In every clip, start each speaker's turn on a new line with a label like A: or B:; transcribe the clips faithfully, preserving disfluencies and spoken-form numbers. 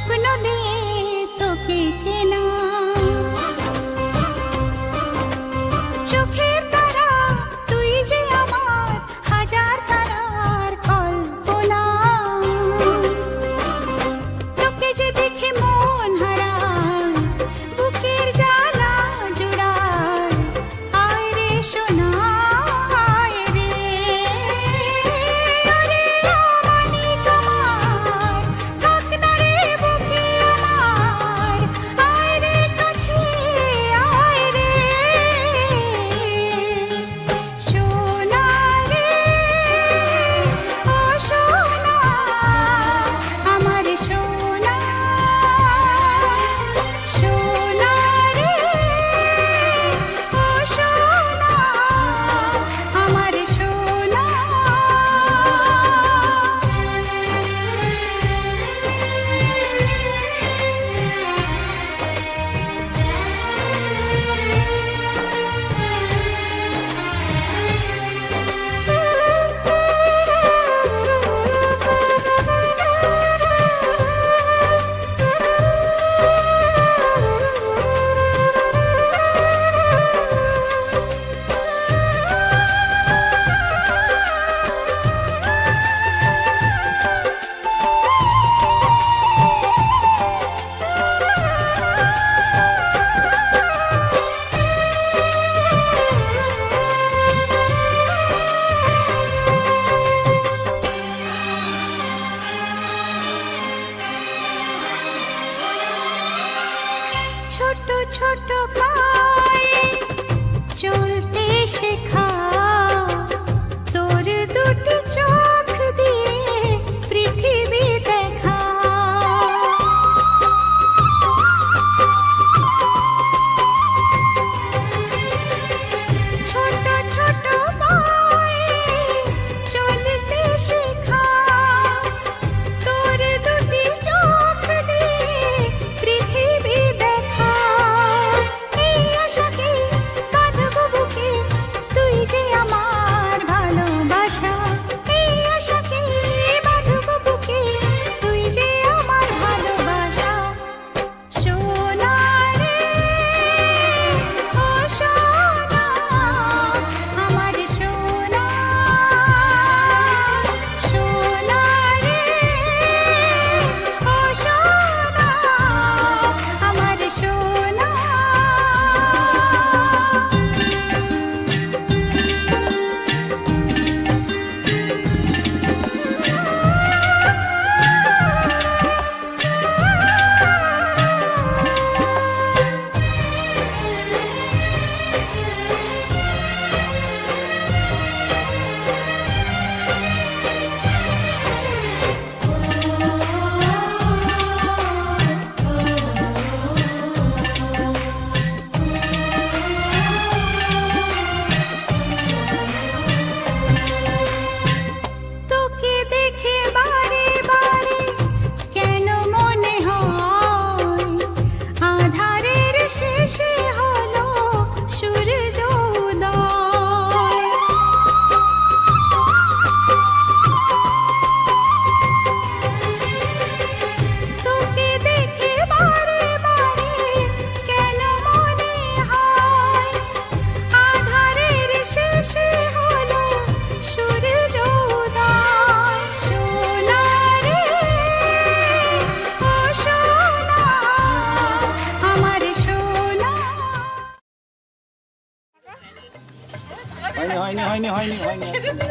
A: স্বপ্ন দিয়ে তোকে কেনা চোখের তারা তুই যে আমার হাজার তারার কল্পনা তোকে যে দেখে মন হারায় বুকের জ্বালা জুড়ায় আয় রে সোনা আয় রে আরে আমানি তোমার থাক না রে বুকে আমার আয় রে কাছে আয় রে সোনা রে ও সোনা আমার সোনা সোনা রে ও সোনা আমার সোনা ছোট ছোট পায়ে চলতে শেখা তোর দুটি চোখ দিয়ে পৃথিবী দেখা ছোট ছোট পায়ে চলতে শেখা তোর দুটি চোখ দিয়ে পৃথিবী দেখা এই আশাকে বাঁধবো বুকে তুই যে আমার ভালোবাসা এই আশাকে বাঁধবো বুকে তুই যে আমার ভালোবাসা সোনা রে ও সোনা আমার সোনা সোনা রে ও সোনা আমার সোনা তোকে দেখে বারে বারে কেন মনে হয় আধারের শেষে হলো সূর্য উদয় তোকে দেখে বারে বারে কেন মনে হয় আধারের শেষে হলো সূর্য উদয় সোনা রে ও সোনা আমার সোনা
B: হয়নি হয়নি হয়নি হয়নি হয়নি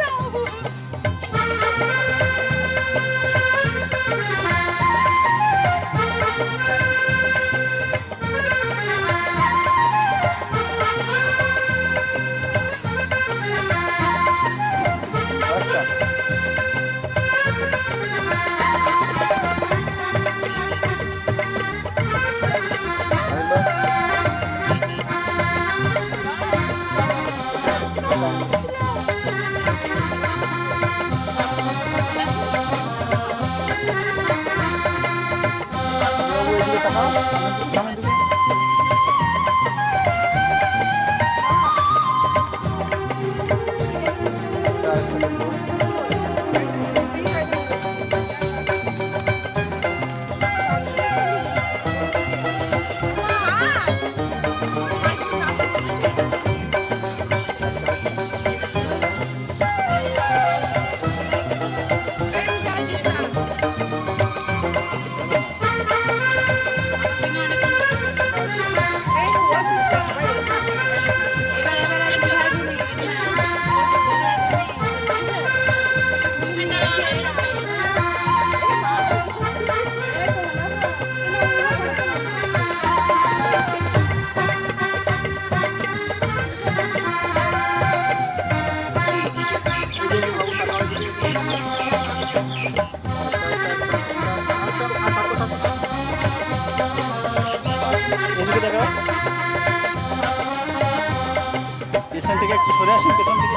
B: দেখাও। পেছন থেকে একটু সরে আসেন, পেছন থেকে।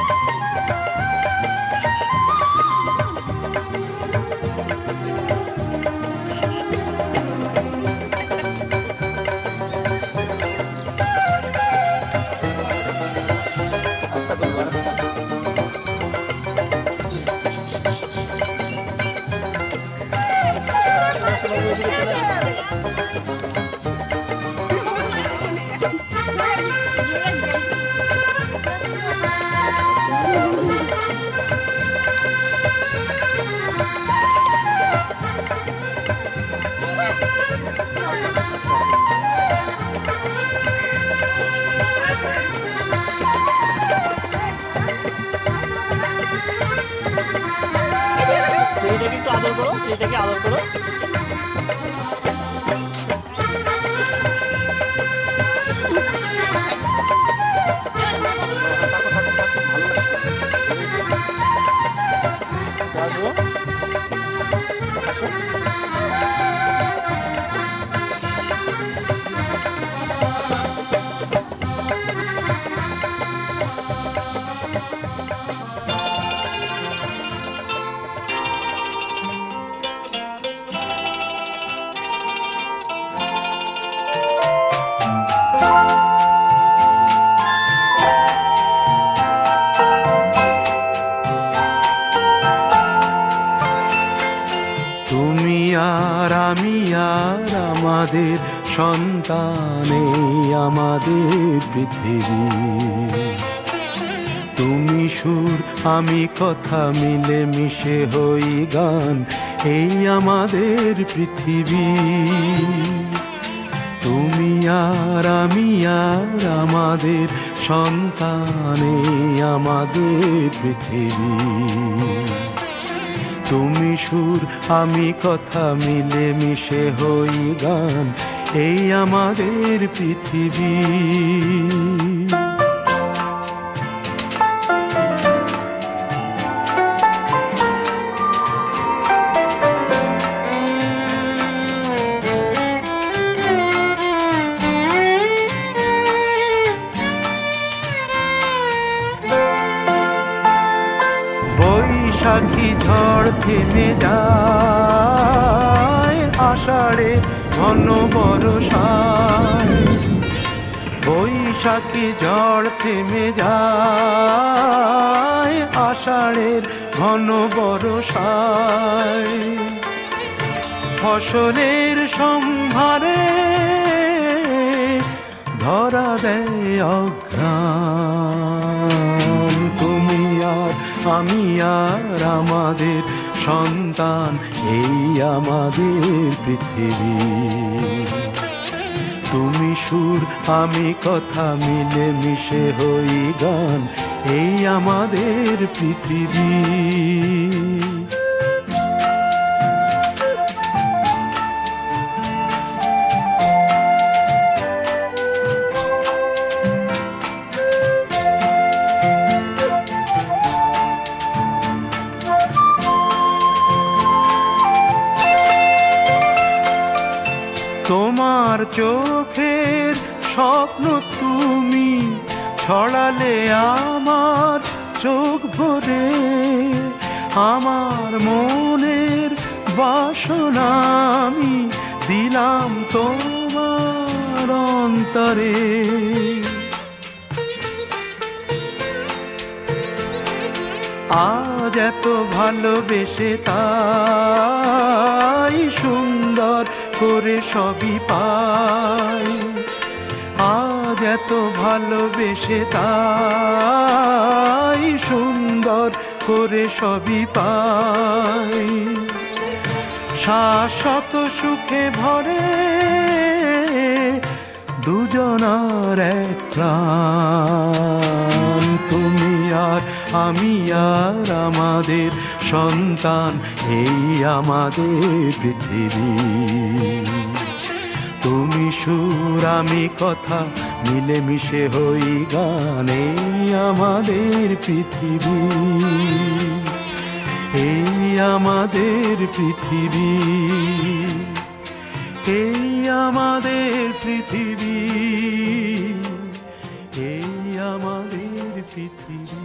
B: এটাকে একটু আদর করো, এটাকে আদর করো।
C: তুমি আর আমি আর আমাদের সন্তানে আমাদের পৃথিবী, তুমি সুর আমি কথা মিলে মিশে হই গান, এই আমাদের পৃথিবী। তুমি আর আমি আর আমাদের সন্তানে আমাদের পৃথিবী, তুমি সুর আমি কথা মিলে মিশে হই গান, এই আমাদের পৃথিবী। বৈশাখী ঝড় থেমে যায় আষাঢ়ে ঘন বর্ষায়, বৈশাখী ঝড় থেমে যায় আষাঢ়ের ঘন বর্ষায়, ফসলের সম্ভারে ধরা দেয় অঘ্রাণ, তুমি আর আমি আর আমাদের সন্তান, এই আমাদের পৃথিবী। তুমি সুর আমি কথা মিলে মিশে হই গান, এই আমাদের পৃথিবী। তোমার চোখের স্বপ্ন তুমি ছড়ালে আমার চোখ ভরে, আমার মনের বাসনা আমি দিলাম তোমার অন্তরে। আজ এত ভালোবেসে তাই সুন্দর করে সবই পাই, আজ এত ভালোবেসে তাই সুন্দর করে সবই পাই, শাশ্বত সুখে ভরে দুজনার এক প্রাণ। তুমি আর আমি আর আমাদের সন্তান, এই আমাদের পৃথিবী। তুমি সুর আমি কথা মিলে মিশে হই গান, এই আমাদের পৃথিবী, এই আমাদের পৃথিবী, এই আমাদের পৃথিবী, এই আমাদের পৃথিবী।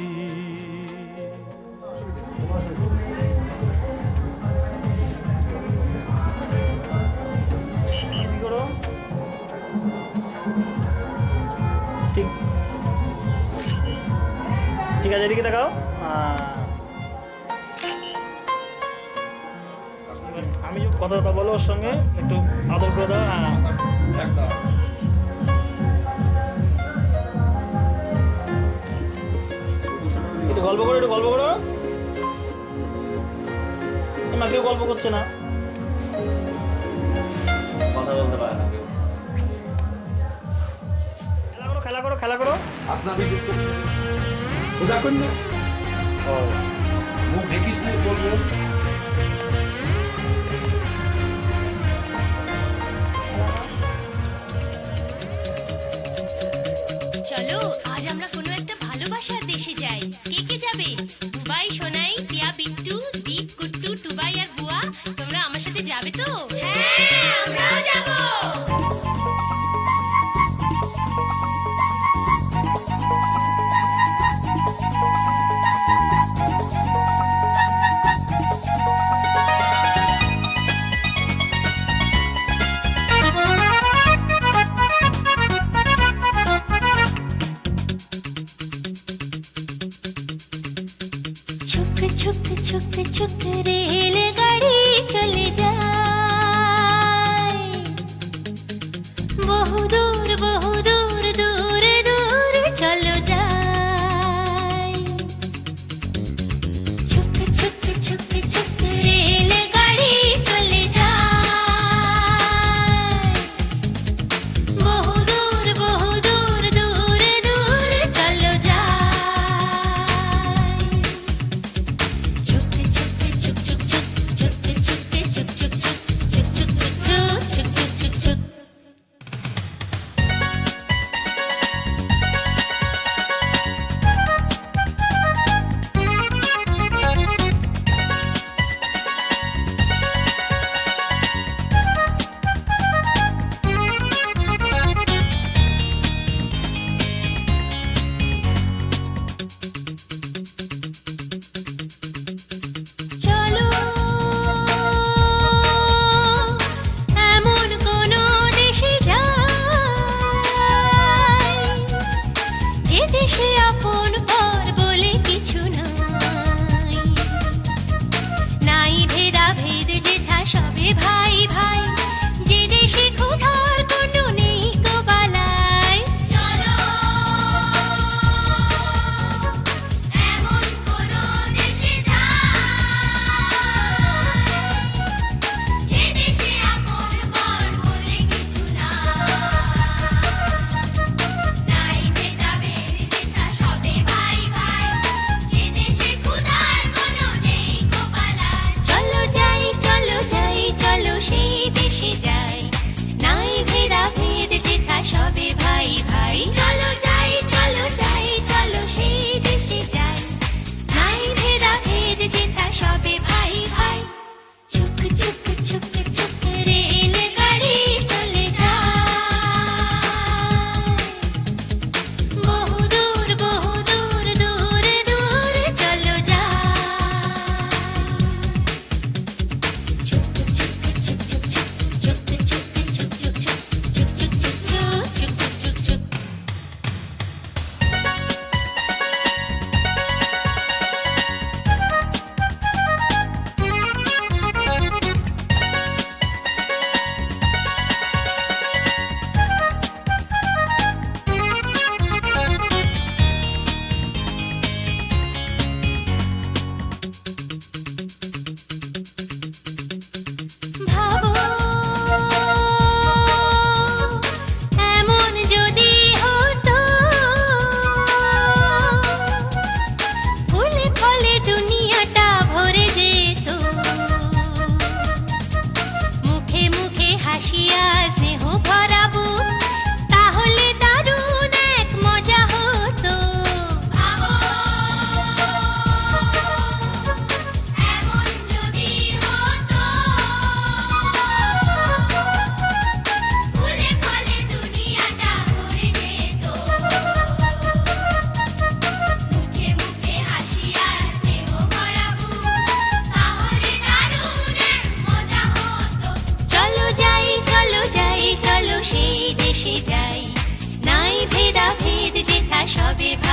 B: ঠিক ঠিক আছে, এদিকে দেখাও। আমি কথা কথা বলো ওর সঙ্গে, একটু আদর করে দাও। হ্যাঁ একটু গল্প করো, একটু গল্প করো। মা কেউ গল্প করছে না, কথা বলতে পারে না কেউ। খেলা করো, খেলা করো, খেলা করো।
D: আপনার সোজা কর না, মুখ দেখিস না, বলবো
E: চলো আজ আমরা কোনো একটা ভালোবাসার দেশে যাই। কে কে যাবে? বুবাই, সোনাই, টিয়া, বিট্টু, দীপ, কুট্টু, টুবাই আর বুয়া, তোমরা আমার সাথে যাবে তো? হ্যাঁ, আমরাও যাবো।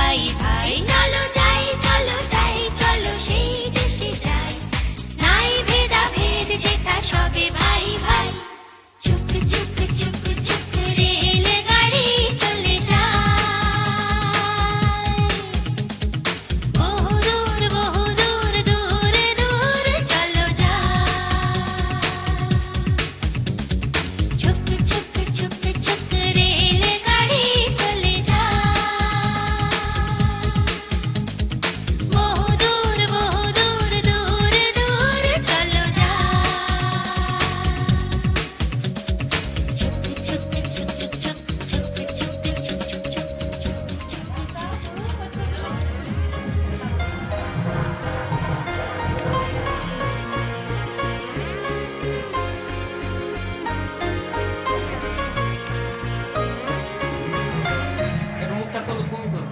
E: ভাই ভাই চলো যাই চলো যাই চলো সেই দেশে যাই নাই ভেদা ভেদ যেথা সবে ভাই ভাই চুক চুক চুক চুক রেল গাড়ি চলে যায় বহু দূর বহু দূর দূরে দূরে চলো যায় চুক চুক চুক চুক রেল গাড়ি চলে যায় বহু দূর বহু দূর দূরে দূরে চলো যায় চুক চুক চুক চুক চুক চুক চুক চুক
D: এর মুখটা চলো তুমি ধরবে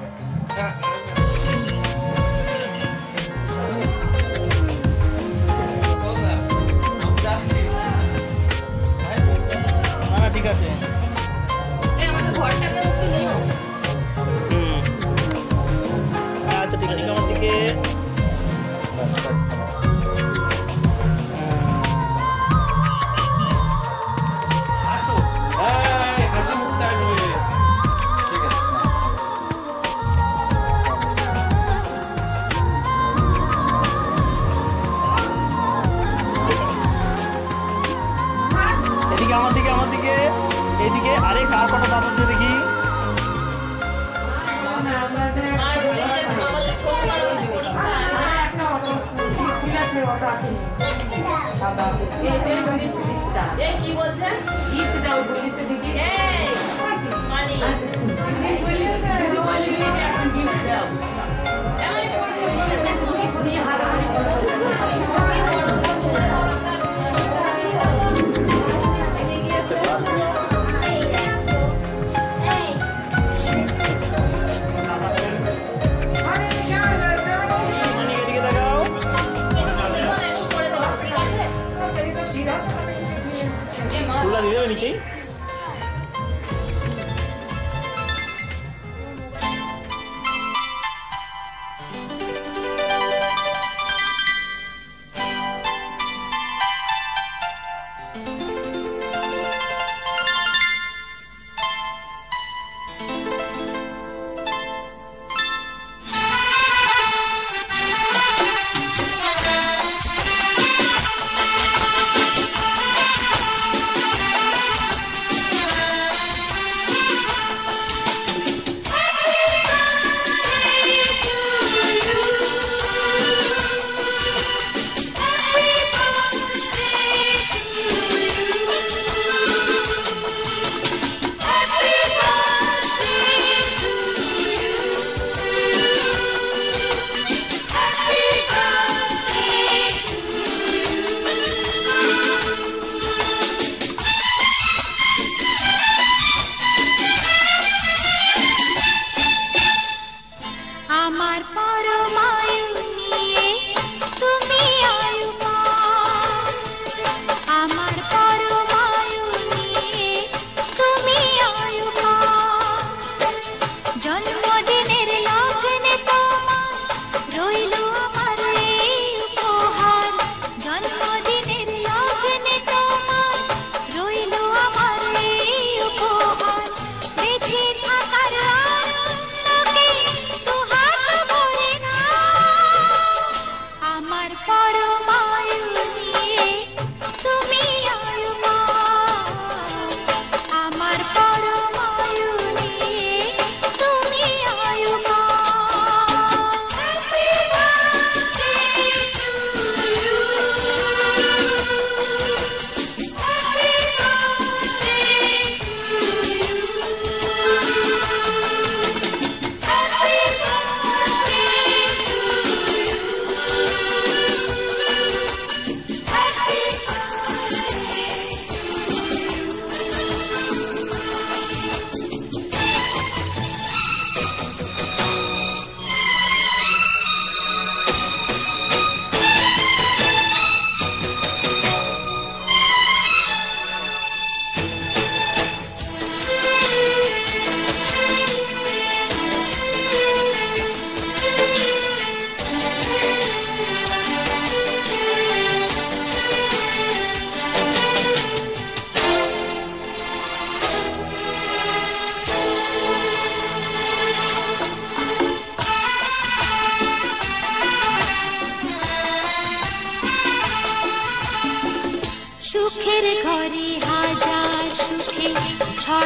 D: আমি যাচ্ছি
B: না না ঠিক আছে
E: আমাদের ঘরটাকে নিও
B: হুম আচ্ছা ঠিক আছে আমার দিকে
D: আসো এই হাসি মুখটা নিয়ে ঠিক আছে
B: এদিকে আমার দিকে আমার দিকে এইদিকে আরে কার কটা দাঁত আছে দেখি
E: কি বলছেন মানে
B: মানে এদিকে দেখাও ফুলটা দিয়ে দেবে নিচেই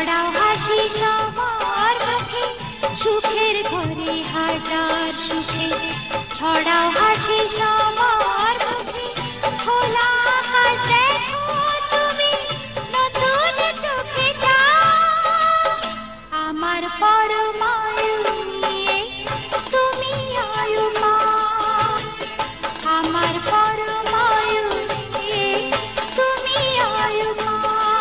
A: ছড়াও হাসি সবার মুখে সুখের ঘরে হাজার সুখে ছড়াও হাসি সবার মুখে খোলা আকাশ দেখো তুমি নতুন চোখে যাও আমার পরমায়ু নিয়ে তুমি আয়ু মা আমার পরমায়ু নিয়ে তুমি আয়ু মা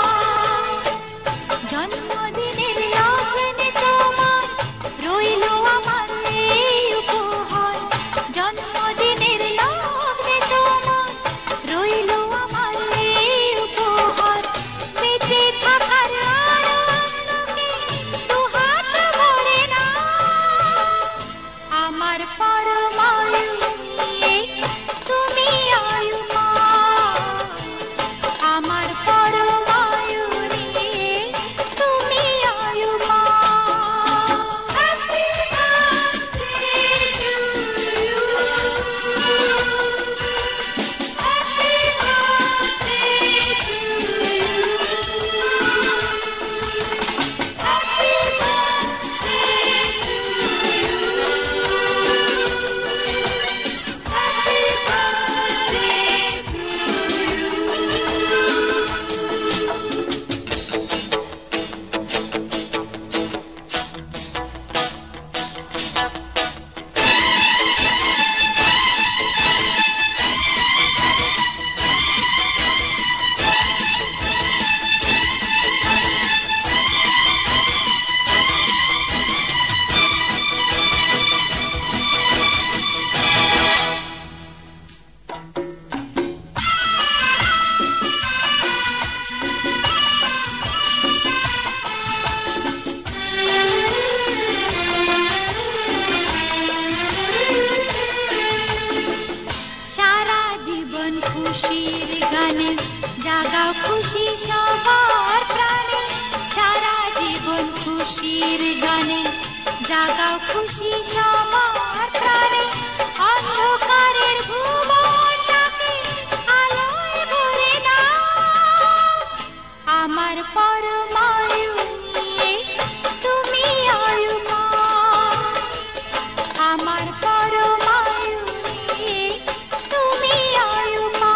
A: জন্মদিনের লগ্নে তোমার রইল আমার এই উপহার জন্মদিনের লগ্নে তোমার রইল আমার এই উপহার বেঁচে থাকার আনন্দকে দুহাত ভরে না আমার পরমায়ু নিয়ে তুমি আয়ু মা আমার পরমায়ু নিয়ে তুমি আয়ু মা happy birthday to you happy birthday to you happy সারা জীবন খুশির গানে জাগাও খুশি সবার প্রাণে সারা জীবন খুশির গানে জাগাও খুশি সবার প্রাণে অন্ধকারের ভুবনটাকে আলোয় ভরে দাও আমার পরমায়ু নিয়ে তুমি আয়ু মা আমার পরমায়ু নিয়ে তুমি আয়ু মা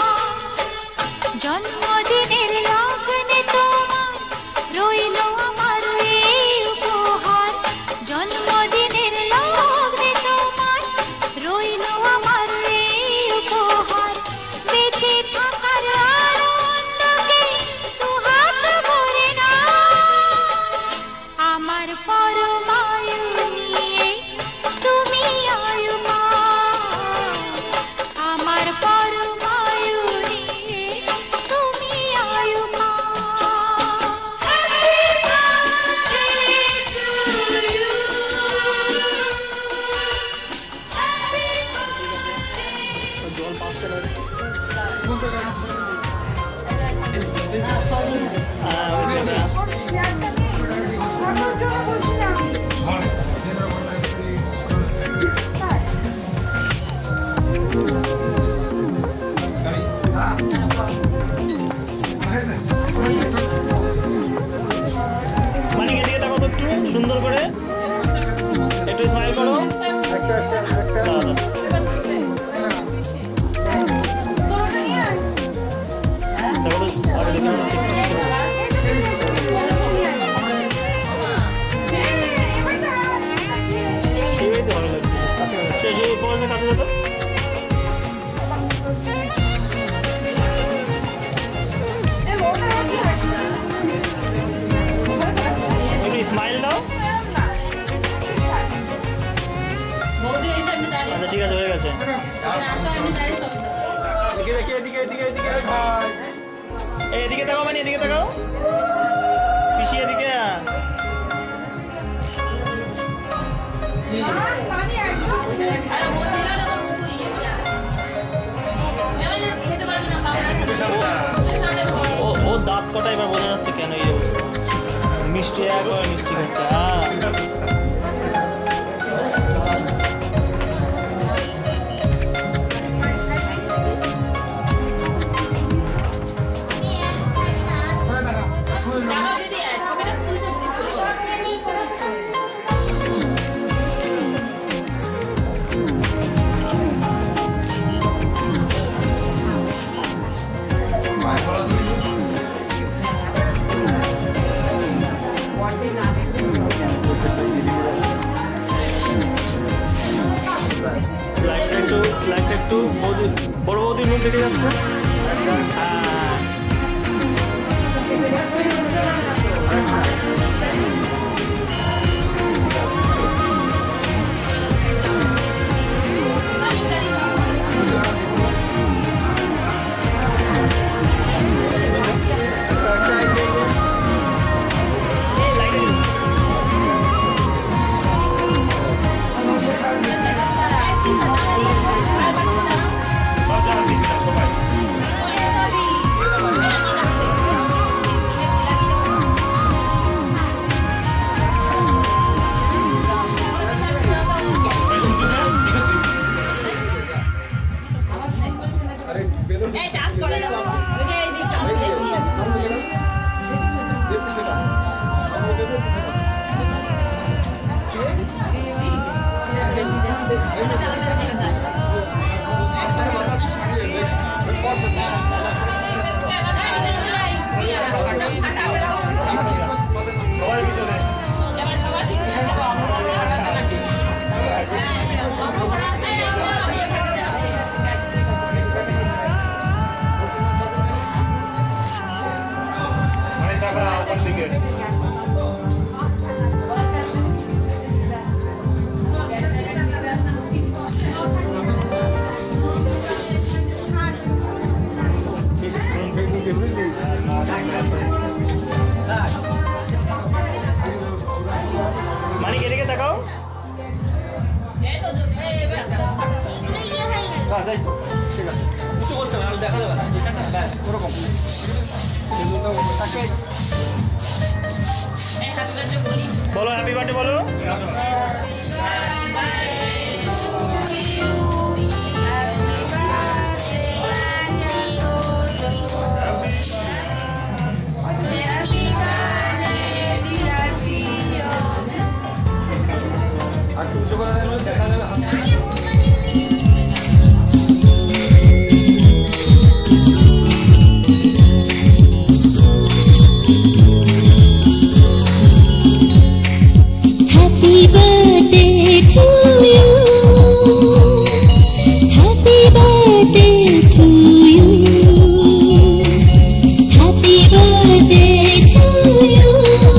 A: জন্মদিনের লগ্নে তোমার রইল আমার এই উপহার জন্মদিনের লগ্নে তোমার রইল আমার এই উপহার বেঁচে থাকার আনন্দকে দুহাত ভরে না আমার পরমায়ু নিয়ে তুমি আয়ু মা আমার পরমায়ু নিয়ে তুমি আয়ু মা happy birthday to you happy
B: জল পাঁচটা লাগে মানে এদিকে দেখো তো একটু সুন্দর করে একটু স্মাইল করো দাও, দাও। দেখো তো আর এদিকে আমার ঠিক ঠিক করে। এই তো ভালো লাগছে সেই সেই উপবাসের কাছে যেত একটু স্মাইল দাও আচ্ছা ঠিক আছে হয়ে গেছে এই এদিকে তাকাও মানে এদিকে তাকাও পিসি এদিকে ও ও দাঁত কটা এবার বোঝা যাচ্ছে কেন এই অবস্থা মিষ্টি একবার মিষ্টি খাচ্ছে হ্যাঁ
E: দিদি
B: মানিক এদিকে তাকাও।
F: ঠিক আছে কিছু বলতে হবে, দেখা যাবে না এখানটা ব্যাস ওরকম
B: বলো হ্যাপি বার্থডে বলো।
F: আর কিছু করা যাবে না, দেখা যাবে।
A: Happy birthday to you. Happy birthday to you. Happy birthday to you.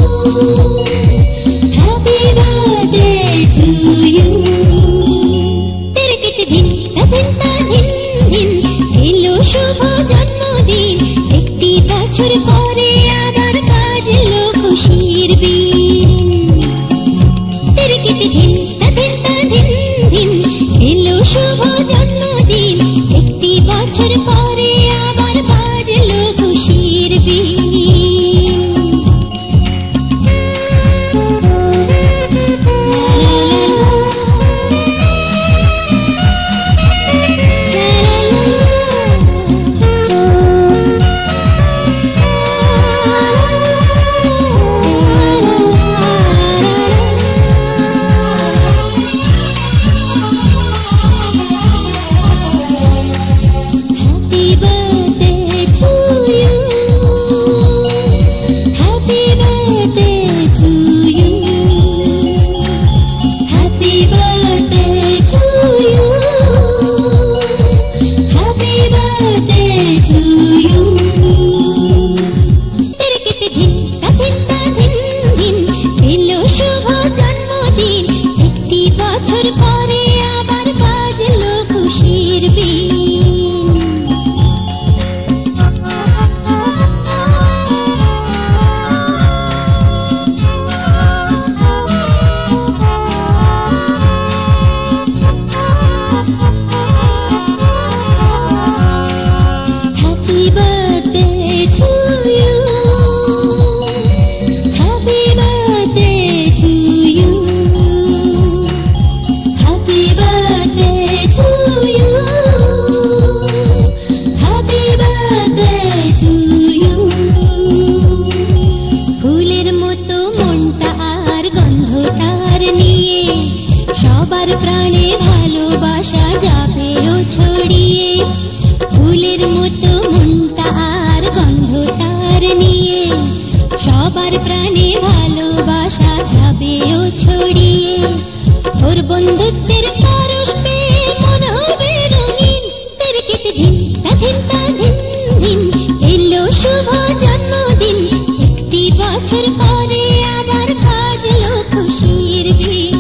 A: Happy birthday to you. तेरे कित दिन दिन ता दिन दिन एलो शुभ जन्मदिन একটি বছর পরে আবার কাজলো খুশির দিন तेरे कित दिन दिन ता दिन दिन এলো শুভ জন্মদিন একটি বছর পরে আবার বাজলো খুশির দিন Happy birthday to you. Happy birthday to you. Happy birthday to you. Happy birthday to you. तेरे कित दिन ता दिन ता दिन दिन এলো শুভ জন্মদিন একটি বছর পরে আবার বাজলো খুশির দিন Happy birthday to you. Happy birthday to you. Happy birthday to you. Happy birthday to you. ফুলের মতো মনটা আর গন্ধটার নিয়ে সবার প্রাণে ভালোবাসা যাবেও ছড়িয়ে ফুলের মতো মনটা আর গন্ধটার নিয়ে সবার প্রাণে ভালোবাসা যাবেও ছড়িয়ে তোর বন্ধুত্বের পরশ পেয়ে মন হবে রঙিন তেরে কেটে দিন তা দিন তা দিন দিন এলো শুভ জন্মদিন একটি বছর পরে আবার বাজলো খুশির দিন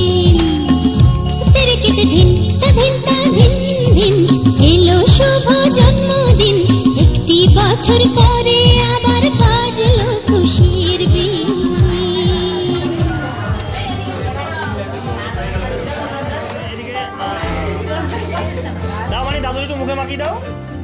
A: तेरे कित दिन ता दिन ता दिन दिन এলো শুভ জন্মদিন একটি বছর পরে আবার বাজলো খুশির দিন
B: এদিকে দাও মানে দাদুর একটু মুখে মাখিয়ে দাও।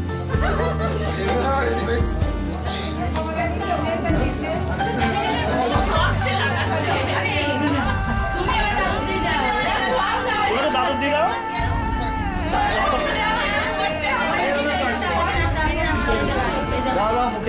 B: একটু দাদুর দিয়ে দাও।
F: দাও দাও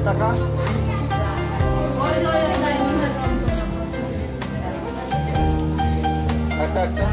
F: টাকা একটা একটা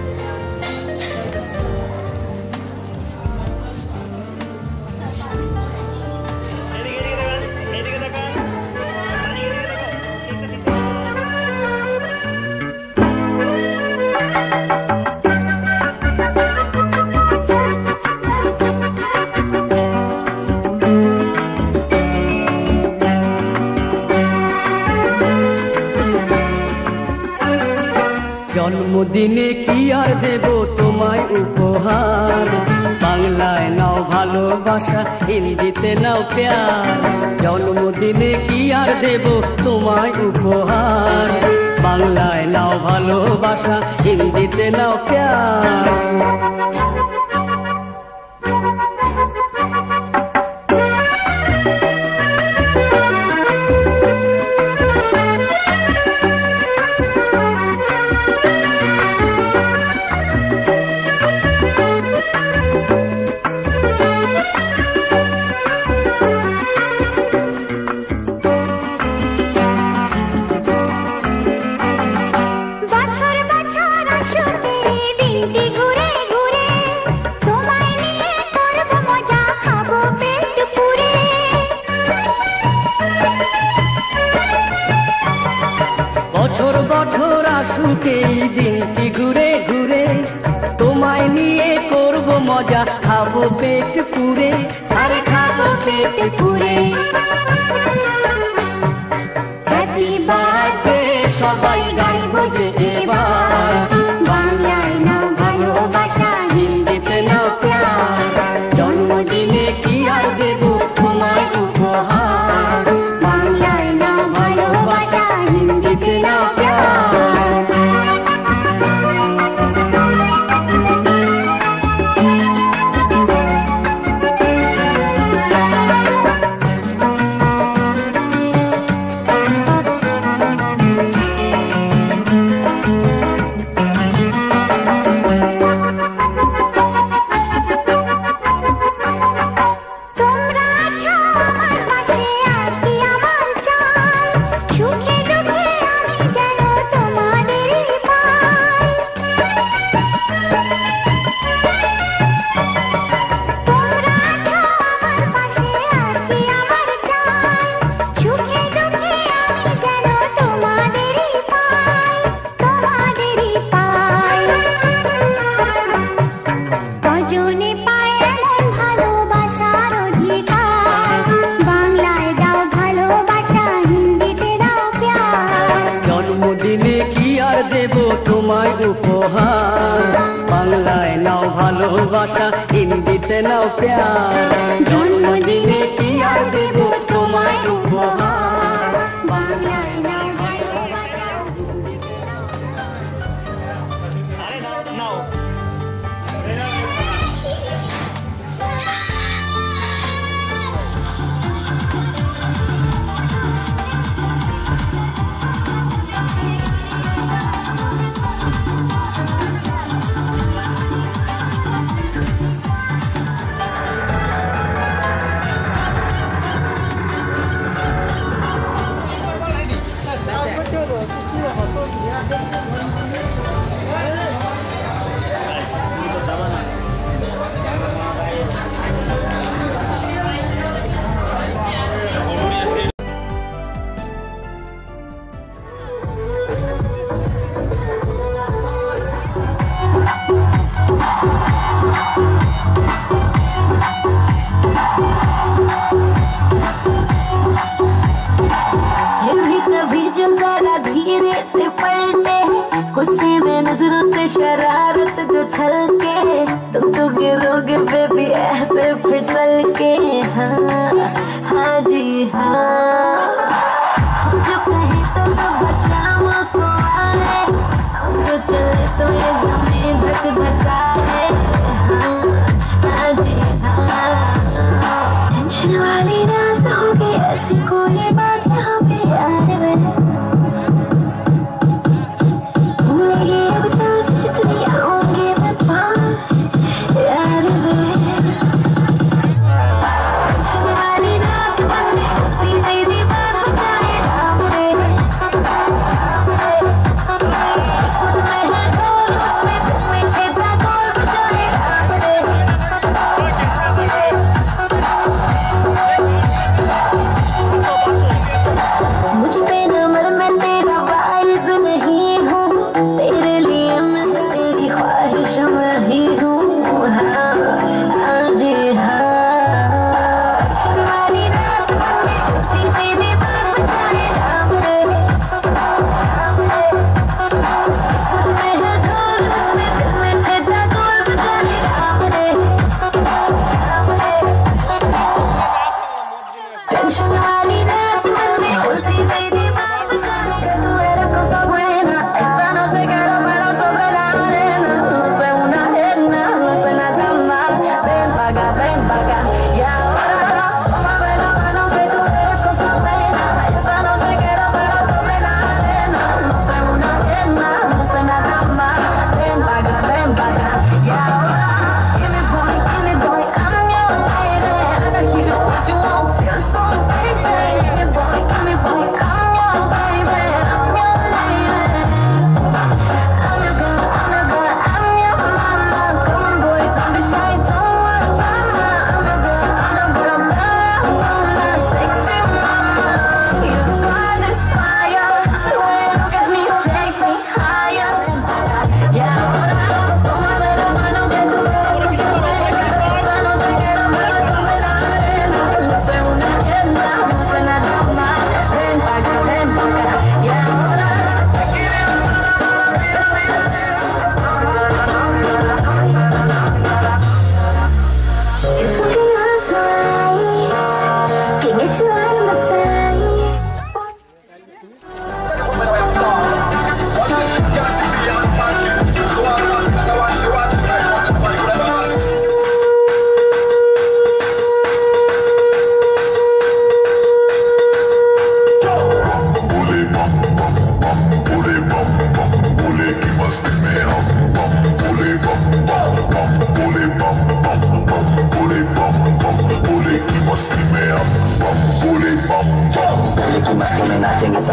G: জন্মদিনে কি আর দেব তোমায় উপহার, বাংলায় নাও ভালোবাসা, হিন্দিতে নাও প্যার। জন্মদিনে কি আর দেব তোমায় উপহার, বাংলায় নাও ভালোবাসা, হিন্দিতে নাও প্যার। বছর বছর আসুক এই দিনটি ঘুরে ঘুরে, তোমায় নিয়ে করব মজা, খাবো পেট পুরে, আরে খাবো পেট পুরে। হ্যাপি বার্থডে সবাই গাইব যে এবার, বাংলায় নাও ভালোবাসা, হিন্দিতে নাও প্যার। জন্মদিনে কি আর দেব তোমায় উপহার, বাংলায় নাও ভালোবাসা, হিন্দিতে নাও প্যার। জন্মদিনে কি আর দেব তোমায় উপহার, বাংলায় নাও ভালোবাসা, হিন্দিতে নাও প্যার। জন্মদিনে কি আর দেব তোমায় উপহার, বাংলায় নাও ভালোবাসা, হিন্দিতে নাও প্যার।
B: আরে নাও নাও
H: गुस्से में नजरों से शरारत जो छलके, तुम तो गिरोगे बेबी ऐसे फिसल के। हाँ हाँ जी हाँ, हम जो कहे तो सब शाम को आए, हम जो चले तो ये जमीन धक धकाए। हाँ हाँ जी हाँ, टेंशन वाली रात होगी ऐसी कोई बात यहाँ पे यार बने। Shine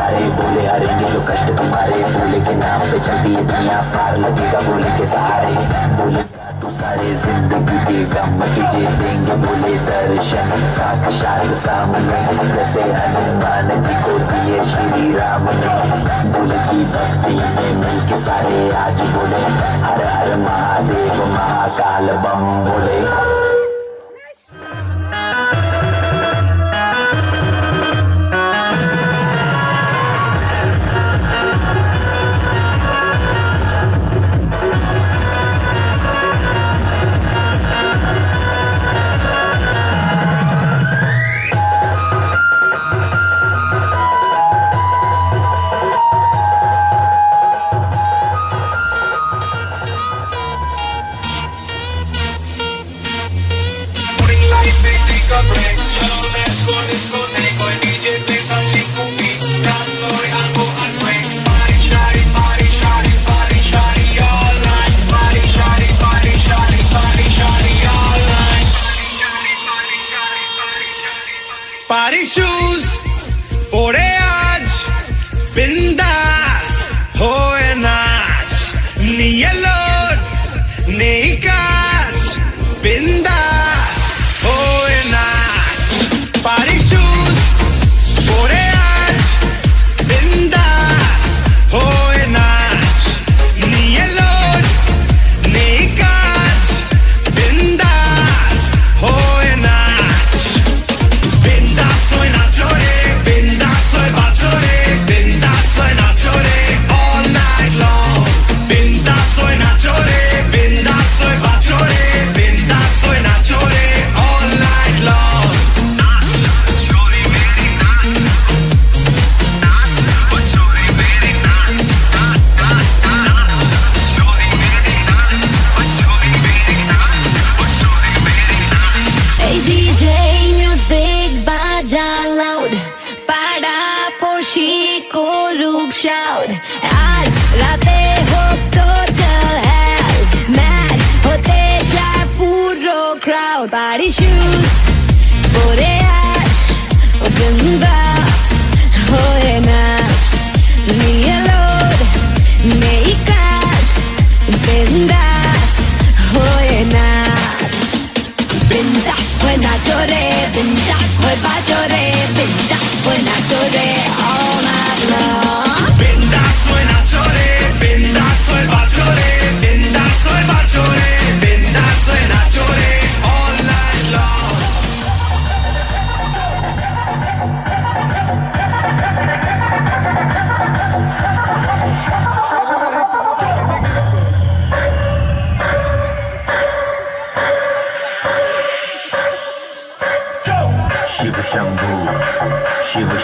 I: सारे बोले हारेंगे जो कष्ट तुम्हारे, बोले के नाम पे चलती है दुनिया, पार लगेगा बोले के सहारे, बोले तू सारे जिंदगी के गम तुझे देंगे, बोले दर्शन साक्षात सामने, जैसे हनुमान जी को दिए श्री राम ने, बोले की भक्ति में मिलके सारे आज बोले हर हर महादेव महाकाल बम बोले।
C: Party shoes, pore aaj, bindas, hoye naach, niye lord, nei kaach, bindas, hoye naach. Party shoes, pore aaj, bindas, hoye naach, niye lord, nei kaach, bindas, hoye naach.
H: Shout आज रातें हो total hell, mad होते जाए पूरो crowd, party shoes पूरे आज बिंदास होए नाच, नहीं लोड नहीं काज, बिंदास होए नाच, बिंदास होए नाचो रे, बिंदास होए बाजो रे, बिंदास होए नाचो रे all night long.
I: Shiva Shambhu, Shiva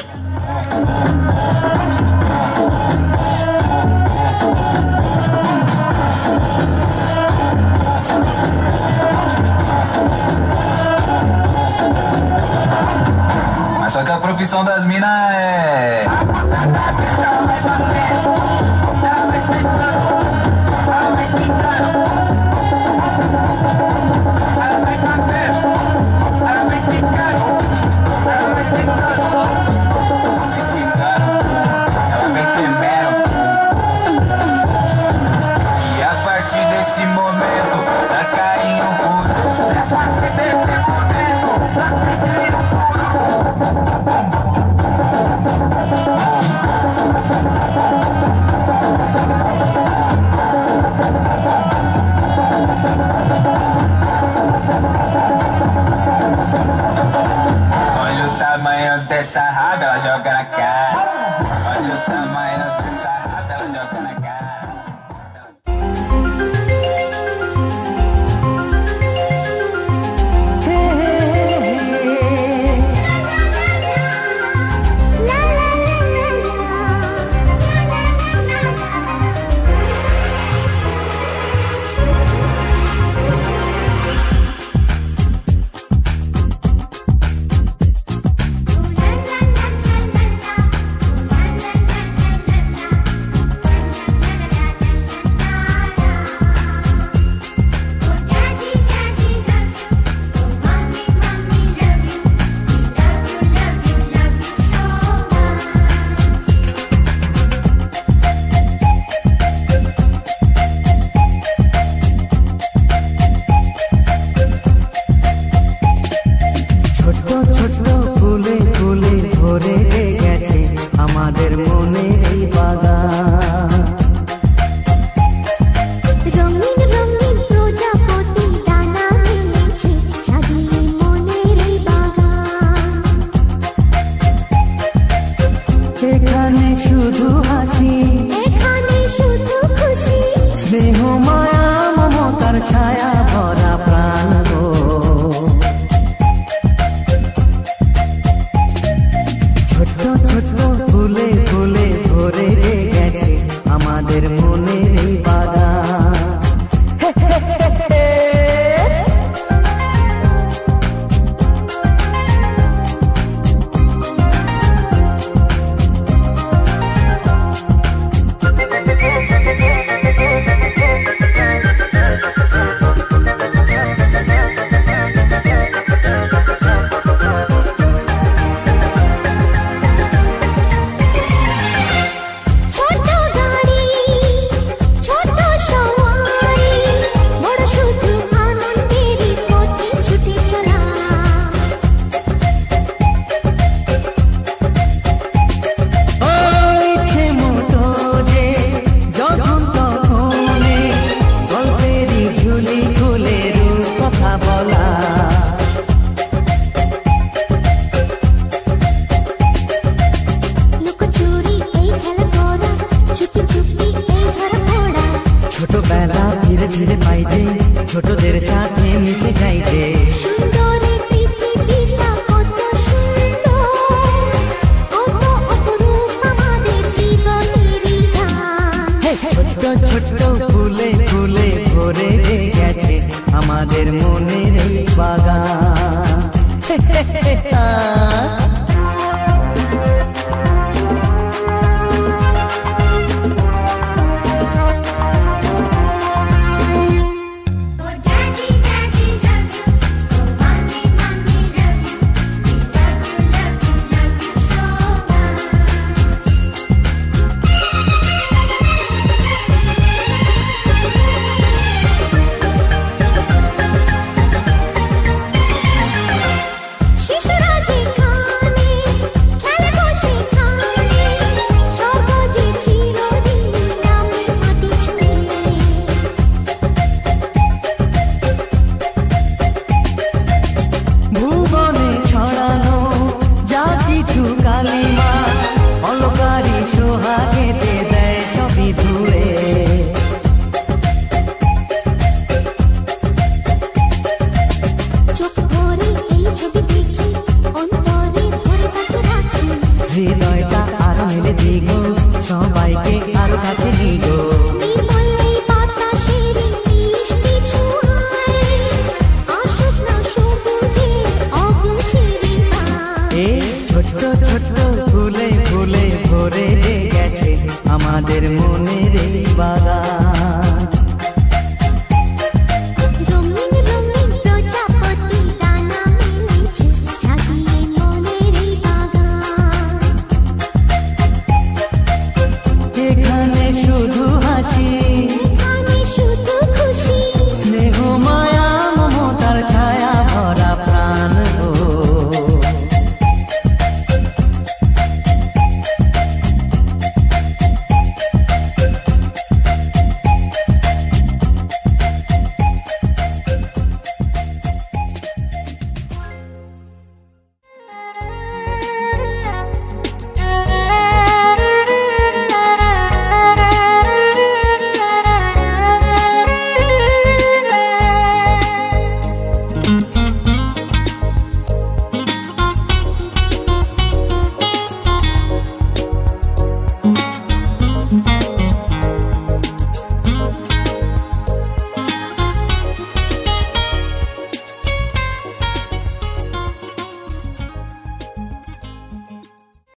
I: Mas só que a profissão das minas é... Dessa raba ela joga na cara. Olha o tamanho dessa raba ela joga na cara.
A: La la la la la la.
G: মনে এই বাগান।
A: রঙিন রঙিন প্রজাপতি ডানা মেলেছে সাজিয়ে মনের এই বাগান।
G: এখানে শুধু হাসি,
A: এখানে শুধু খুশি,
G: স্নেহ মায়া মমতার ছায়া ভরা প্রাণ গো। ছোট ছোট ফুলে ফুলে ভরে যে গেছে আমাদের মনের এই বাগান।
A: ছোট গাড়ি ছোট সওয়ারি, বড় শুধু আনন্দেরই পথে ছুটে চলা।
G: ইচ্ছে মতো যে যখন তখনে গল্পেরই ঝুলি খুলে রূপ কথা বলা।
A: লুকোচুরি এই খেলা করা, চুপি চুপি এই ধরা পড়া।
G: ছোটবেলা ধীরে ধীরে পাইতে ছোটদের সাথে মিশে যাইতে।
A: সুন্দরী পৃথিবীটা কত সুন্দর, কত অপরূপ আমাদের জীবনেরই গান।
G: ছোট ছোট ফুলে ফুলে ভরে যে গেছে আমাদের মনের এই বাগান।
A: Oh daddy daddy love you, oh mommy mommy love you, we love you love you love you so much. শিশুরা যেখানে খেলে বসে খানে, স্বর্গ যে চিরদিন নামে মাটি ছুঁয়ে।
G: ভুবনে ছড়ানো যা কিছু কালিমা অলকারি সোহাগেতে দেয় সবই ধুয়ে।
A: চোখ ভরে এই ছবি দেখি, অন্তরে ধরে তাকে রাখি।
G: হৃদয়টা আরো মেলে দিগো সবাইকে আরো কাছে নিগো।
A: নির্মল এই বাতাসের মিষ্টি ছোঁয়ায়, আসুক না সবুজে অবুঝেরই গান।
G: এ ছোট ছোট ফুলে ফুলে ভরে যে গেছে আমাদের মনের